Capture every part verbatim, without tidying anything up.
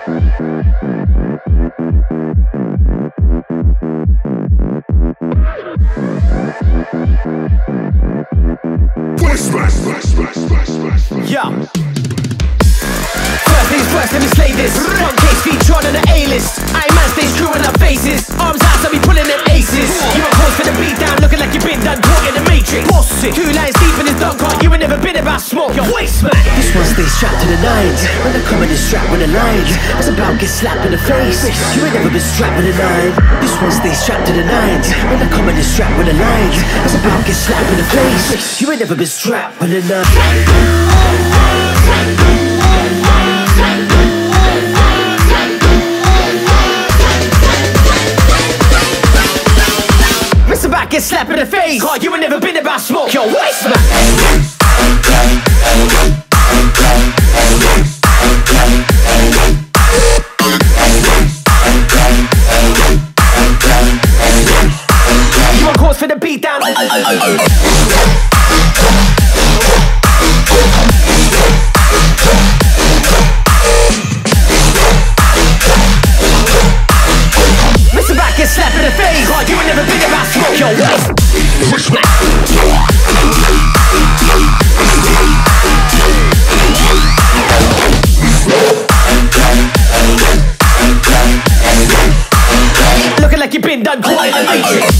Yeah. First things first, let me slay this. One case feature on the A-list. I man stays true in our faces. Arms out, so we pulling them aces. You a cause for the beat down, looking like you've been done caught in the matrix. Boss it. Two lines deep in this dunk cart, you ain't never been about smoke. Yo, waste man. This one stays strapped to the nines. When I come in, it's strapped with a line. It's about get slapped in the face. You ain't never been strapped with a nine. This one stays strapped to the nines. When I come in, it's strapped with a line. It's about get slapped in the face. You ain't never been strapped with a nine. Mr. Back get slapped in the face. Oh, you ain't never been about smoke. Yo, waste man. You on course for the beat down. Mister Back get slapped in the face. Oh, you ain't never been about smoke. Yo, waste. Looking like you've been done caught in the matrix.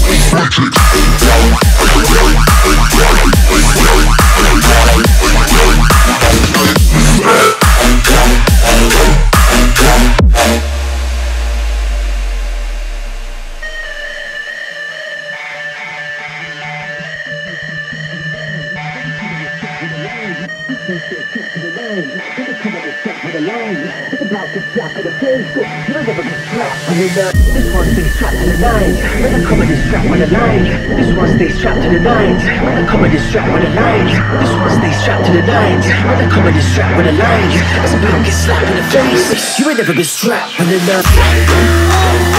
This one stays strapped to the nines. When I come in, it's strapped with a line. This one stays strapped to the nines. When I come in, it's strapped with a line. This one stays strapped to the nines. When I come in, it's strapped with a line. It's about get slapped in the face. You ain't never been strapped with a nine.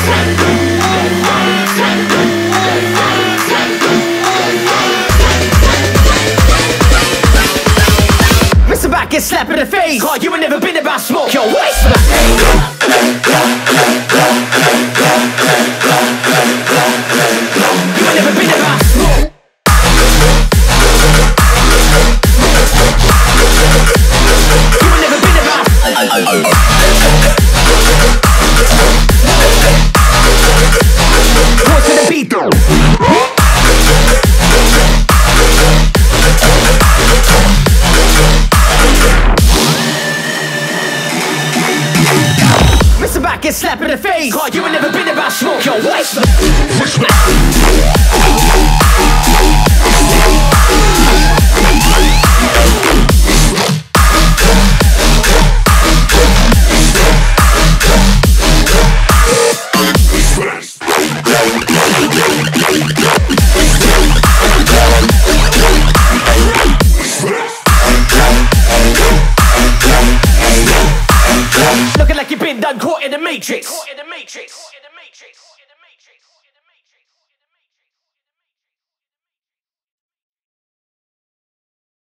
Mister Back get slapped in the face. Oh, you ain't never been about smoke. Yo, waste man. You ain't never been about smoke. You ain't never been about. What's to the beat though? Mister Back get slapped in the face. Oh, you ain't never been about smoke. Yo, waste man. Looking like you've been done caught in the matrix. Caught in the matrix.